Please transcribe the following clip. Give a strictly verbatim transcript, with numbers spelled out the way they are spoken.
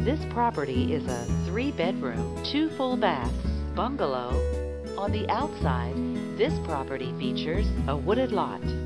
This property is a three-bedroom, two full baths bungalow. On the outside, this property features a wooded lot,